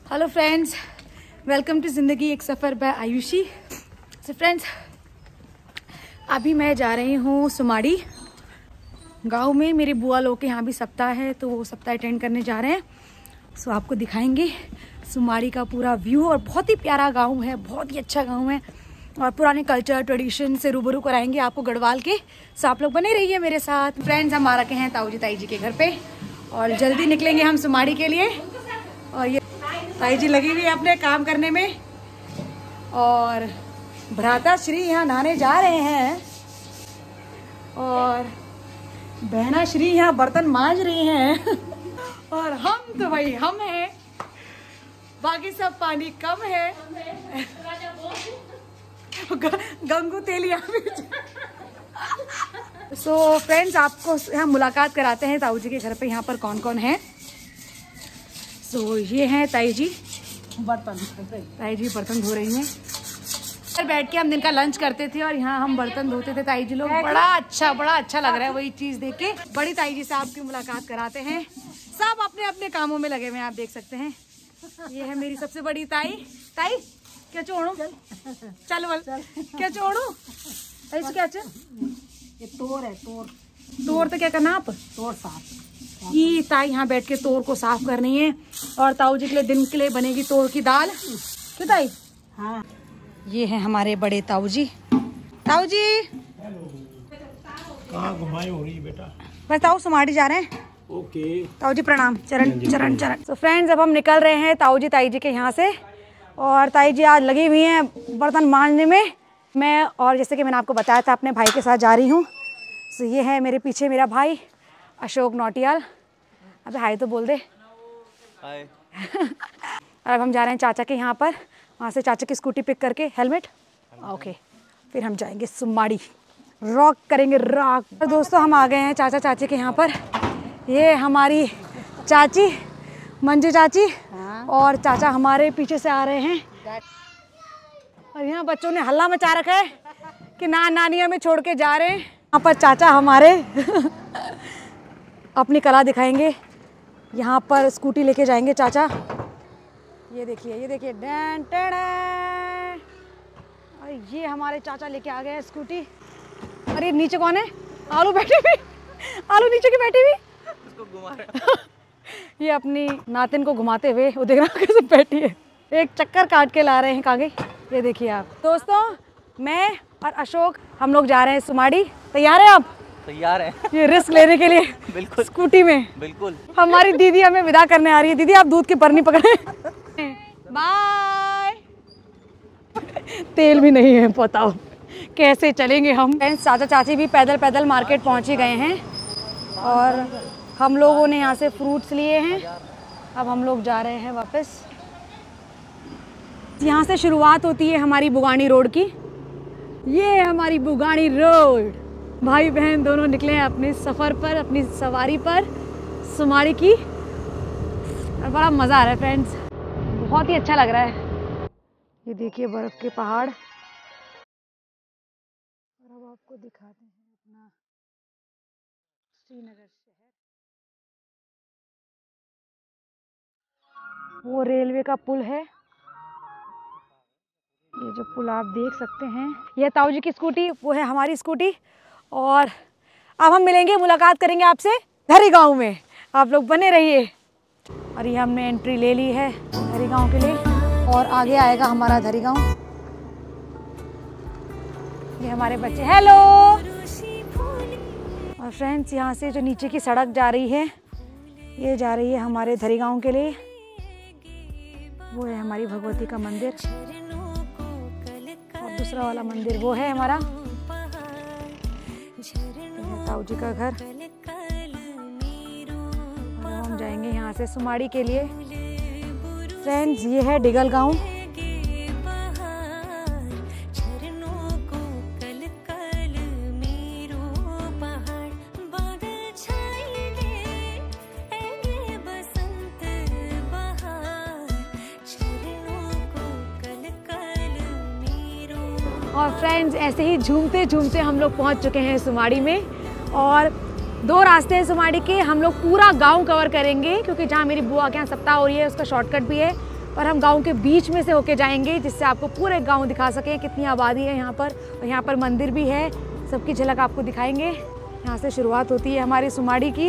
Hello friends, welcome to Zindagi Ek Safar by Aayushi. So friends, अभी मैं जा रही हूँ सुमाड़ी गांव में। मेरे बुआ लोग के यहाँ भी सप्ताह है, तो वो सप्ताह अटेंड करने जा रहे हैं। सो आपको दिखाएंगे सुमाड़ी का पूरा व्यू। और बहुत ही प्यारा गांव है, बहुत ही अच्छा गांव है और पुराने कल्चर ट्रेडिशन से रूबरू कराएंगे आपको गढ़वाल के। सो आप लोग बने रहिए मेरे साथ। फ्रेंड्स, हम आ रखे हैं ताऊ जी ताई जी के घर पे और जल्दी निकलेंगे हम सुमाड़ी के लिए। और ये ताई जी लगी हुई है अपने काम करने में और भ्राता श्री यहाँ नहाने जा रहे हैं और बहना श्री यहाँ बर्तन मांज रही हैं और हम तो भाई हम हैं, बाकी सब पानी कम है। गंगू तेलिया भी। सो फ्रेंड्स, आपको यहाँ मुलाकात कराते हैं ताऊ जी के घर पे। यहाँ पर कौन कौन है। सो ये हैं ताई जी बर्तन धो रही हैं। बैठ के हम दिन का लंच करते थे और यहाँ हम बर्तन धोते थे ताई जी लोग। बड़ा अच्छा लग रहा है वही चीज देख के। बड़ी ताई जी से आपकी मुलाकात कराते हैं। सब अपने अपने कामों में लगे हुए हैं, आप देख सकते हैं। ये है मेरी सबसे बड़ी ताई। ताई क्या छोड़ू, चल बोल क्या छोड़ू। ताई क्या ये तोर है, तोर तो क्या करना आप, तोर साफ की। ताई यहाँ बैठ के तोर को साफ करनी है और ताऊ जी के लिए दिन के लिए बनेगी तोर की दाल। क्यों ताई? हाँ, ये है हमारे बड़े ताऊ जी। ताऊ जी कहाँ घुमाई हो रही है बेटा? बस ताऊ सुमाड़ी जा रहे हैं। ओके ताऊ जी प्रणाम। चरण। तो फ्रेंड्स, अब हम निकल रहे हैं ताऊ जी ताई जी के यहाँ से। और ताई जी आज लगी हुई हैं बर्तन मांजने में। मैं और जैसे कि मैंने आपको बताया था अपने भाई के साथ जा रही हूँ। तो ये है मेरे पीछे मेरा भाई अशोक नौटियाल। अबे हाय तो बोल दे। हाय। और अब हम जा रहे हैं चाचा के यहाँ पर। वहाँ से चाचा की स्कूटी पिक करके हेलमेट ओके, फिर हम जाएंगे सुमाड़ी, रॉक करेंगे रॉक। तो दोस्तों, हम आ गए हैं चाचा चाची के यहाँ पर। ये हमारी चाची मंजू चाची और चाचा हमारे पीछे से आ रहे हैं। और यहाँ बच्चों ने हल्ला मचा रखा है कि नानी हमें छोड़ के जा रहे हैं। यहाँ पर चाचा हमारे अपनी कला दिखाएंगे। यहाँ पर स्कूटी लेके जाएंगे चाचा। ये देखिए डैन टैडा। और ये हमारे चाचा लेके आ गए हैं स्कूटी। अरे नीचे कौन है? आलू बैठी हुई, आलू नीचे की बैठी हुई, उसको घुमा रहे। ये अपनी नातिन को घुमाते हुए वो देख रहा कैसे बैठी है। एक चक्कर काट के ला रहे हैं कागे। ये देखिए आप दोस्तों, मैं और अशोक हम लोग जा रहे हैं सुमाड़ी। तैयार है आप? तैयार है ये रिस्क लेने के लिए। बिल्कुल स्कूटी में। बिल्कुल। हमारी दीदी हमें विदा करने आ रही है। दीदी आप दूध की बरनी पकड़े। बाय। तेल भी नहीं है, बताओ कैसे चलेंगे हम। चाचा चाची भी पैदल मार्केट पहुंच ही गए हैं और हम लोगों ने यहाँ से फ्रूट्स लिए हैं। अब हम लोग जा रहे हैं वापस। यहाँ से शुरुआत होती है हमारी बुगानी रोड की। ये हमारी बुगानी रोड। भाई बहन दोनों निकले हैं अपने सफ़र पर, अपनी सवारी पर सुमाड़ी की। और बड़ा मज़ा आ रहा है फ्रेंड्स, बहुत ही अच्छा लग रहा है। ये देखिए बर्फ़ के पहाड़। और अब आपको दिखाते हैं अपना श्रीनगर शहर। वो रेलवे का पुल है, ये जो पुल आप देख सकते हैं। यह ताऊ जी की स्कूटी, वो है हमारी स्कूटी। और अब हम मिलेंगे, मुलाकात करेंगे आपसे धरी गांव में। आप लोग बने रहिए। और ये हमने एंट्री ले ली है धरी गांव के लिए और आगे आएगा हमारा धरी गांव। ये हमारे बच्चे, हेलो। और फ्रेंड्स, यहाँ से जो नीचे की सड़क जा रही है, ये जा रही है हमारे धरी गांव के लिए। वो है हमारी भगवती का मंदिर और दूसरा वाला मंदिर वो है हमारा ताऊ जी का घर। और हम जाएंगे यहाँ से सुमाड़ी के लिए। फ्रेंड्स, ये है डिगल गांव। और फ्रेंड्स, ऐसे ही झूमते झूमते हम लोग पहुंच चुके हैं सुमाड़ी में। और 2 रास्ते हैं सुमाड़ी के। हम लोग पूरा गांव कवर करेंगे क्योंकि जहाँ मेरी बुआ के यहाँ सप्ताह हो रही है उसका शॉर्टकट भी है। और हम गांव के बीच में से होके जाएंगे, जिससे आपको पूरे गांव दिखा सकें कितनी आबादी है यहाँ पर। और यहाँ पर मंदिर भी है, सबकी झलक आपको दिखाएंगे। यहाँ से शुरुआत होती है हमारी सुमाड़ी की।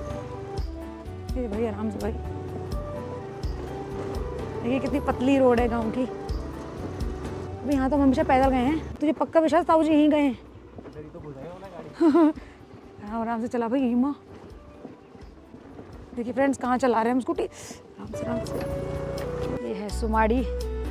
भाई आराम से भाई, देखिए कितनी पतली रोड है गांव की। अभी यहाँ तो हम हमेशा पैदल गए हैं। तुझे पक्का विश्वास ताऊ जी यहीं गए हैं? आराम से चला भाई हिमा। देखिए फ्रेंड्स कहाँ चला रहे हैं हम स्कूटी, आराम से। ये है सुमाड़ी।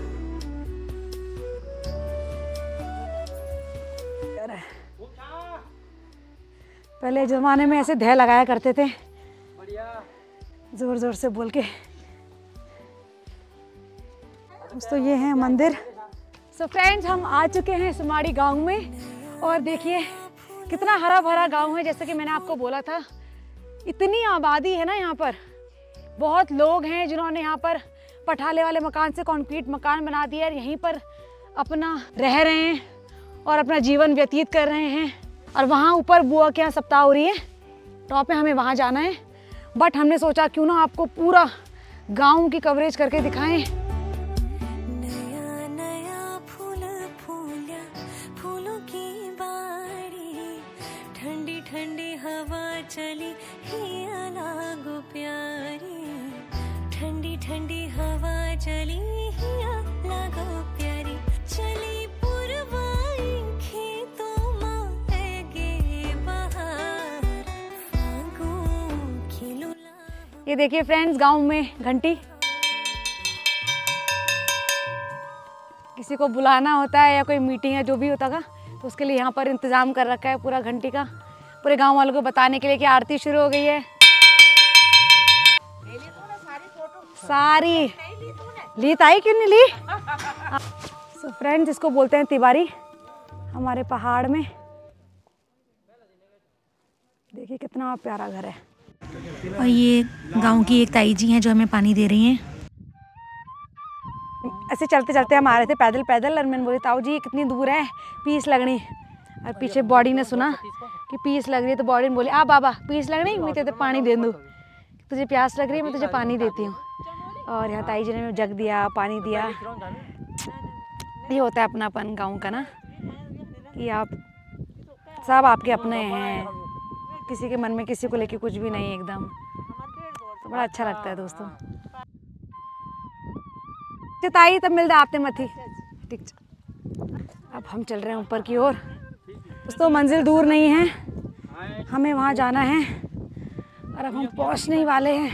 पहले जमाने में ऐसे ढह लगाया करते थे, जोर जोर से बोल के। तो ये है मंदिर। सो फ्रेंड्स हम आ चुके हैं सुमाड़ी गांव में और देखिए कितना हरा भरा गांव है। जैसे कि मैंने आपको बोला था, इतनी आबादी है ना यहाँ पर। बहुत लोग हैं जिन्होंने यहाँ पर पठाले वाले मकान से कंक्रीट मकान बना दिया है, यहीं पर अपना रह रहे हैं और अपना जीवन व्यतीत कर रहे हैं। और वहाँ ऊपर बुआ के यहाँ सप्ताह हो रही है, टॉप पे हमें वहाँ जाना है। बट हमने सोचा क्यों ना आपको पूरा गांव की कवरेज करके दिखाएं। ठंडी हवा चली हिया लागो प्यारी, ठंडी ठंडी हवा चली हिया लागो प्यारी, चली पुरवाई खेतों में ऐगे बहार, फागुन खिलो। ये देखिए फ्रेंड्स गांव में घंटी, किसी को बुलाना होता है या कोई मीटिंग है जो भी होता है तो उसके लिए यहाँ पर इंतजाम कर रखा है पूरा घंटी का, पूरे गांव वालों को बताने के लिए कि आरती शुरू हो गई है। सारी ली ताई, क्यों नहीं ली? सो फ्रेंड्स इसको बोलते हैं तिवारी हमारे पहाड़ में। देखिए कितना प्यारा घर है। और ये गांव की एक ताई जी हैं जो हमें पानी दे रही हैं। ऐसे चलते चलते हम आ रहे थे पैदल पैदल और मैंने बोली ताऊ जी कितनी दूर है, पीस लगनी। और पीछे बॉडी ने सुना कि पीस लग रही है तो बॉडी ने बोली आ बाबा पीस लग रही, मैं तुझे पानी दे दूँ, तुझे प्यास लग रही है मैं तुझे पानी देती हूँ। और यहाँ ताई जी ने जग दिया, पानी दिया। ये होता है अपनापन गाँव का ना, कि आप सब आपके अपने हैं, किसी के मन में किसी को लेके कुछ भी नहीं एकदम। तो बड़ा अच्छा लगता है दोस्तों। ताई तब मिलता आपने मथी ठीक। अब हम चल रहे हैं ऊपर की ओर। दोस्तों मंजिल दूर नहीं है, हमें वहाँ जाना है और अब हम पहुँचने ही वाले हैं।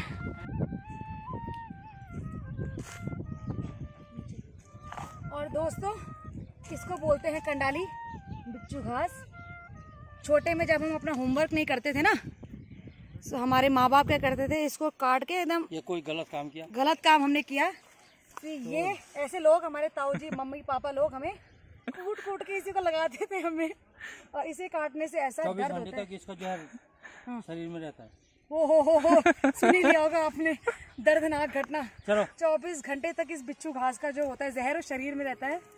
और दोस्तों इसको बोलते हैं कंडाली बिच्छू घास। छोटे में जब हम अपना होमवर्क नहीं करते थे ना तो हमारे माँ बाप क्या करते थे, इसको काट के एकदम, ये कोई गलत काम किया, गलत काम हमने किया तो ये ऐसे लोग हमारे ताऊ जी मम्मी पापा लोग हमें कूट कूट के इसी को लगाते थे हमें। और इसे काटने से ऐसा दर्द होता है, इसका जहर शरीर में रहता है। हो सुन ही लिया होगा आपने, दर्दनाक घटना। चलो 24 घंटे तक इस बिच्छू घास का जो होता है जहर शरीर में रहता है,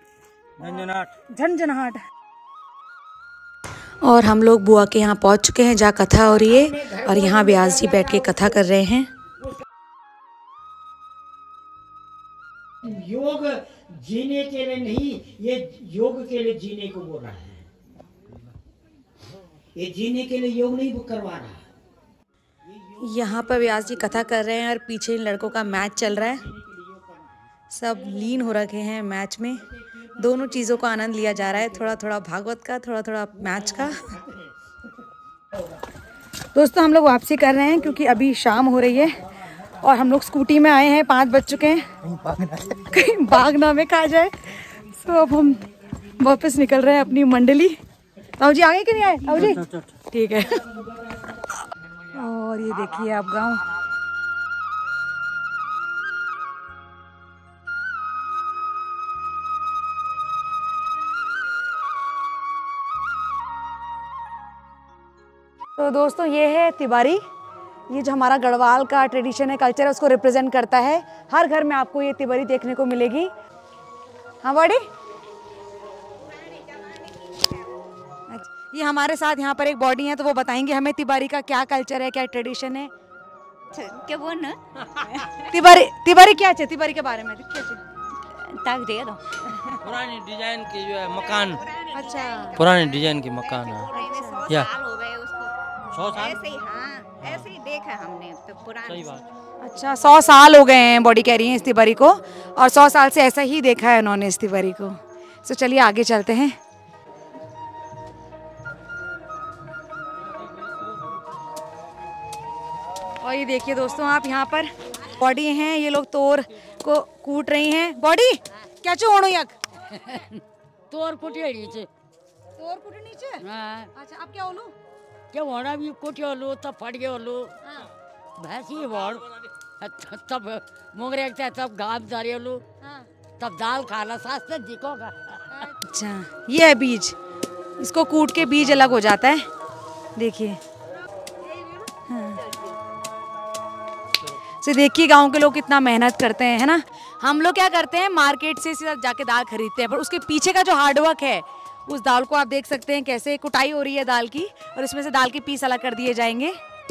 झंझनाहट। और हम लोग बुआ के यहाँ पहुँच चुके हैं जहाँ कथा हो रही है और यहाँ व्यास जी बैठ के कथा कर रहे हैं। योग जीने के लिए नहीं, ये योग के लिए जीने को बोल रहा है। ये जीने के लिए योग नहीं करवा रहा। यहाँ पर व्यास जी कथा कर रहे हैं और पीछे इन लड़कों का मैच चल रहा है। सब लीन हो रखे हैं मैच में, दोनों चीज़ों का आनंद लिया जा रहा है, थोड़ा थोड़ा भागवत का, थोड़ा थोड़ा मैच का। दोस्तों हम लोग वापसी कर रहे हैं क्योंकि अभी शाम हो रही है और हम लोग स्कूटी में आए हैं, 5 बज चुके हैं, कहीं भागना में खा जाए। तो अब हम वापस निकल रहे हैं अपनी मंडली। ताऊ जी आगे कि नहीं आए? ताऊ जी ठीक है। और ये देखिए आप गांव, तो दोस्तों ये है तिवारी। ये जो हमारा गढ़वाल का ट्रेडिशन है, कल्चर है, उसको रिप्रेजेंट करता है। हर घर में आपको ये तिवारी देखने को मिलेगी। हाँ बड़ी, ये हमारे साथ यहाँ पर एक बॉडी है तो वो बताएंगे हमें तिवारी का क्या कल्चर है, क्या ट्रेडिशन है। क्या बोलना तिबारी क्या है? तिबारी के बारे में क्या ताक दे दो। पुरानी डिजाइन की जो है मकान, अच्छा पुरानी डिजाइन की मकान है। या 100 साल हो गए उसको। 100 साल? ऐसे ही, हाँ ऐसे ही देखा हमने तो पुराना। सही बात। अच्छा 100 साल हो गए हैं बॉडी कह रही है इस तिबारी को, और 100 साल से ऐसा ही देखा है उन्होंने इस तिबारी को। तो चलिए आगे चलते हैं। और ये देखिए दोस्तों आप यहाँ पर बॉडी हैं, ये लोग तोर को कूट रही हैं। बॉडी क्या चोणो यक तोर कुटिया नीचे। तोर कूटे नीचे। हाँ अच्छा अब क्या बोलूं? क्या होना भी कुटिया लो तब फट गया लो भैंसी बोल तब मोगरे तब घास दारिया लो तब दाल खाना सास्ते दिखोगा। अच्छा ये है बीज, इसको कूट के बीज अलग हो जाता है, देखिए। तो देखिए गांव के लोग कितना मेहनत करते हैं, है ना। हम लोग क्या करते हैं मार्केट से सीधा जाके दाल खरीदते हैं, पर उसके पीछे का जो हार्डवर्क है उस दाल को आप देख सकते हैं कैसे कुटाई हो रही है दाल की, और इसमें से दाल के पीस अलग कर दिए जाएंगे।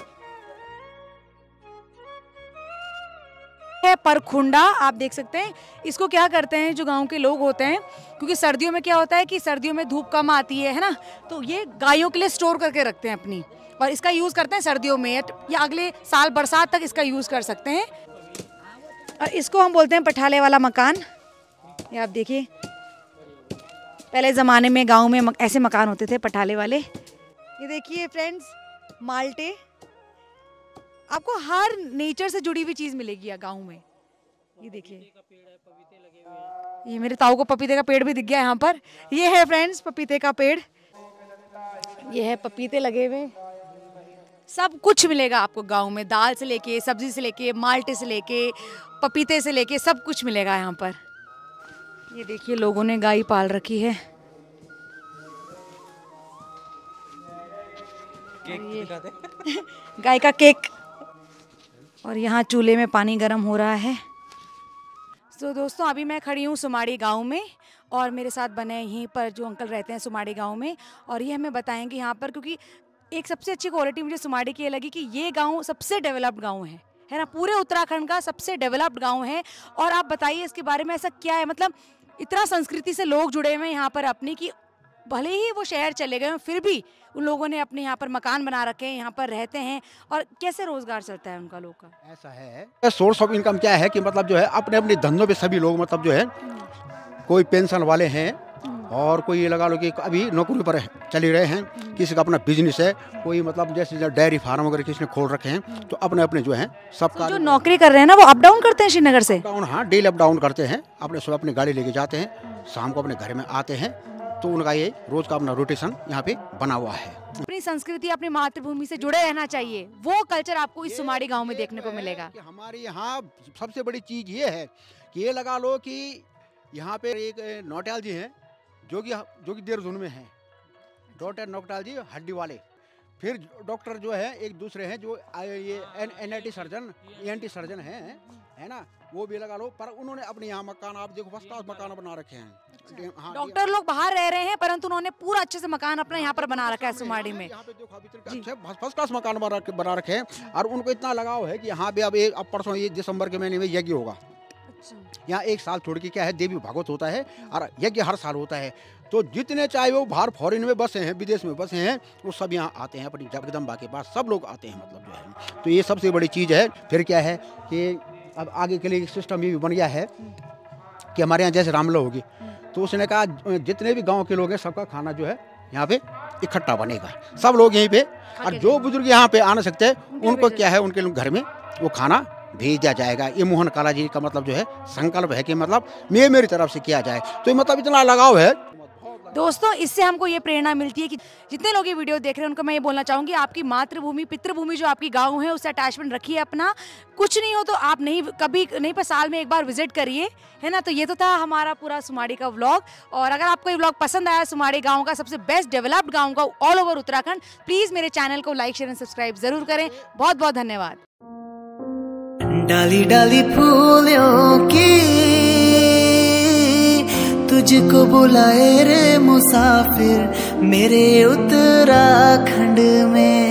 है परखुंडा, आप देख सकते हैं इसको क्या करते हैं जो गांव के लोग होते हैं, क्योंकि सर्दियों में क्या होता है कि सर्दियों में धूप कम आती है ना, तो ये गायों के लिए स्टोर करके रखते हैं अपनी, और इसका यूज करते हैं सर्दियों में या अगले साल बरसात तक इसका यूज कर सकते हैं। और इसको हम बोलते हैं पठाले वाला मकान। ये आप देखिए पहले ज़माने में गांव में ऐसे मकान होते थे पठाले वाले। ये देखिए फ्रेंड्स माल्टे, आपको हर नेचर से जुड़ी हुई चीज़ मिलेगी गांव में। ये देखिए ये मेरे ताऊ को पपीते का पेड़ भी दिख गया यहाँ पर। ये है फ्रेंड्स पपीते का पेड़, ये है पपीते लगे हुए, सब कुछ मिलेगा आपको गांव में, दाल से लेके सब्जी से लेके माल्टे से लेके पपीते से लेके सब कुछ मिलेगा यहाँ पर। ये देखिए लोगों ने गाय पाल रखी है। गाय का केक, और यहाँ चूल्हे में पानी गर्म हो रहा है। तो दोस्तों अभी मैं खड़ी हूँ सुमाड़ी गांव में, और मेरे साथ बने यहीं पर जो अंकल रहते हैं सुमाड़ी गांव में, और ये हमें बताएंगे यहाँ पर, क्योंकि एक सबसे अच्छी क्वालिटी मुझे सुमाड़ी की ये लगी कि ये गांव सबसे डेवलप्ड गांव है ना, पूरे उत्तराखंड का सबसे डेवलप्ड गांव है। और आप बताइए इसके बारे में, ऐसा क्या है, मतलब इतना संस्कृति से लोग जुड़े हुए हैं यहाँ पर अपनी, कि भले ही वो शहर चले गए फिर भी उन लोगों ने अपने यहाँ पर मकान बना रखे हैं, यहाँ पर रहते हैं, और कैसे रोजगार चलता है उनका लोग का। ऐसा है सोर्स ऑफ इनकम क्या है कि मतलब जो है अपने अपने धंधों पे सभी लोग मतलब जो है कोई पेंशन वाले हैं, और कोई ये लगा लो कि अभी नौकरी पर चले रहे हैं, किसी का अपना बिजनेस है, कोई मतलब जैसे डेयरी फार्म वगैरह किसी ने खोल रखे हैं, तो अपने अपने जो है सबका जो नौकरी कर रहे हैं ना वो अप डाउन करते हैं श्रीनगर से। डाउन, हाँ डेली अप डाउन करते हैं, अपने सुबह अपनी गाड़ी लेके जाते हैं, शाम को अपने घर में आते हैं, तो उनका ये रोज का अपना रोटेशन यहाँ पे बना हुआ है। अपनी संस्कृति अपनी मातृभूमि से जुड़े रहना चाहिए, वो कल्चर आपको इस सुमाड़ी गांव में देखने को मिलेगा। हमारे यहाँ सबसे बड़ी चीज ये है कि ये लगा लो कि यहाँ पे एक नौटियाल जी हैं जो कि देहरादून में हैं, डॉक्टर नौटियाल जी हड्डी वाले। फिर डॉक्टर जो है एक दूसरे हैं जो ये एनआईटी सर्जन ENT सर्जन हैं, है ना, वो भी लगा लो, पर उन्होंने अपने यहाँ मकान आप देखो फर्स्ट क्लास मकान बना रखे हैं। हाँ, डॉक्टर लोग बाहर रह रहे हैं परंतु उन्होंने पूरा अच्छे से मकान अपना यहाँ पर बना रखा है सुमाड़ी में। यहाँ पे देखो अभी फर्स्ट क्लास मकान बना रखे हैं, और उनको इतना लगाव है कि यहाँ पे अब परसों ये दिसंबर के महीने में यज्ञ होगा। यहाँ एक साल छोड़ के क्या है देवी भागवत होता है, और यज्ञ हर साल होता है, तो जितने चाहे वो बाहर फॉरेन में बसे हैं, विदेश में बसे हैं, वो सब यहाँ आते हैं, अपनी जगदम्बा के पास सब लोग आते हैं, मतलब जो है। तो ये सबसे बड़ी चीज़ है। फिर क्या है कि अब आगे के लिए सिस्टम ये भी बन गया है कि हमारे यहाँ जैसे रामला होगी, तो उसने कहा जितने भी गाँव के लोग हैं सबका खाना जो है यहाँ पे इकट्ठा बनेगा, सब लोग यहीं पे, और जो बुजुर्ग यहाँ पे आ ना सकते उनको क्या है उनके घर में वो खाना भेजा जाएगा। ये मोहन काला जी का मतलब जो है संकल्प है कि मतलब मेरी तरफ से किया जाए, तो मतलब इतना लगाव है। दोस्तों इससे हमको ये प्रेरणा मिलती है कि जितने लोग ये वीडियो देख रहे हैं उनको मैं ये बोलना चाहूँगी, आपकी मातृभूमि पितृभूमि जो आपकी गांव है उससे अटैचमेंट रखिए अपना। कुछ नहीं हो तो आप कभी नहीं पर साल में एक बार विजिट करिए, है ना। तो ये तो था हमारा पूरा सुमाड़ी का व्लॉग, और अगर आपको ये व्लॉग पसंद आया सुमाड़ी गाँव का, सबसे बेस्ट डेवलप्ड गाँव का ऑल ओवर उत्तराखंड, प्लीज़ मेरे चैनल को लाइक शेयर एंड सब्सक्राइब जरूर करें। बहुत बहुत धन्यवाद। डाली डाली फूलों की तुझको बुलाए रे मुसाफिर मेरे उत्तराखंड में।